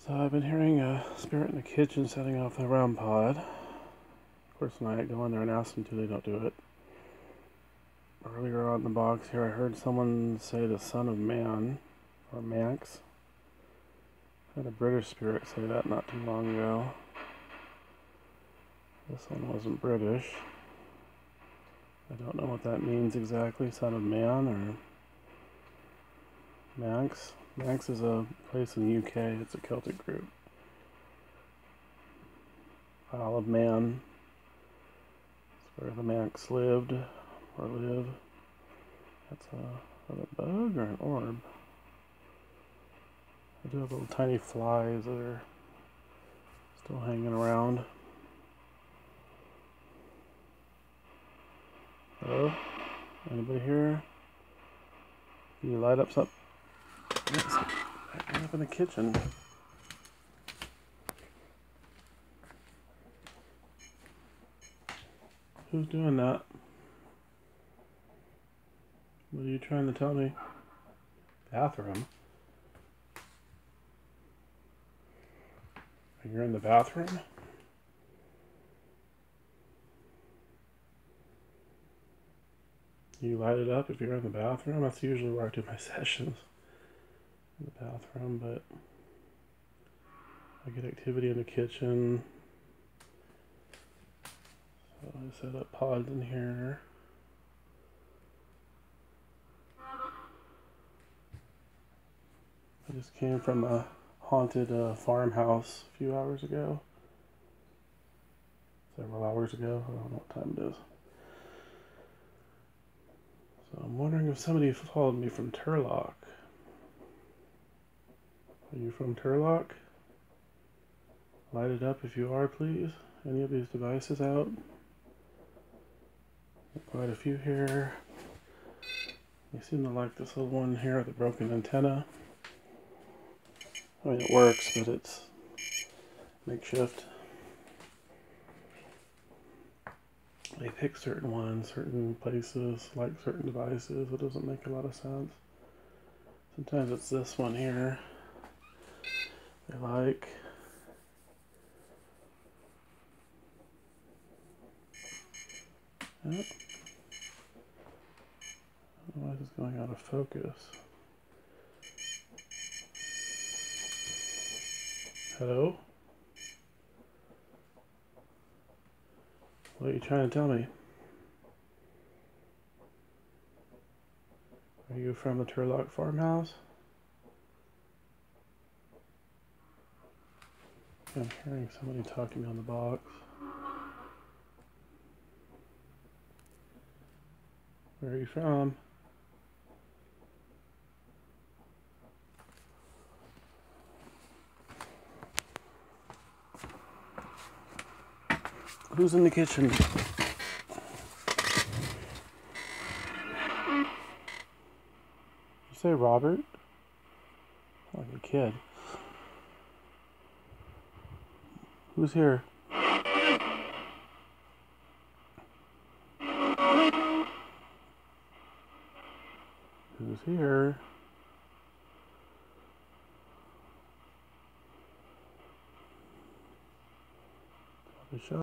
So I've been hearing a spirit in the kitchen setting off the REM pod. Of course, when I go in there and ask them to, they don't do it. Earlier on in the box here, I heard someone say the Son of Man, or Manx. I had a British spirit say that not too long ago. This one wasn't British. I don't know what that means exactly, Son of Man or Manx. Manx is a place in the UK, it's a Celtic group. Isle of Man. It's where the Manx lived, or live. That's a bug or an orb? I do have little tiny flies that are still hanging around. Hello? Anybody here? Can you light up something? Yes, right up in the kitchen. Who's doing that? What are you trying to tell me? Bathroom? You're in the bathroom? You light it up if you're in the bathroom? That's usually where I do my sessions. In the bathroom, but I get activity in the kitchen. So I set up pods in here. I just came from a haunted farmhouse a few hours ago. Several hours ago. I don't know what time it is. So I'm wondering if somebody followed me from Turlock. Are you from Turlock? Light it up if you are, please. Any of these devices out? Quite a few here. You seem to like this little one here with the broken antenna. I mean, it works, but it's makeshift. They pick certain ones, certain places, like certain devices. It doesn't make a lot of sense. Sometimes it's this one here they like. Yep. Why is this going out of focus? Hello? What are you trying to tell me? Are you from the Turlock farmhouse? I'm hearing somebody talking on the box. Where are you from? Who's in the kitchen? Did you say Robert? Like a kid. Who's here? Who's here? The show.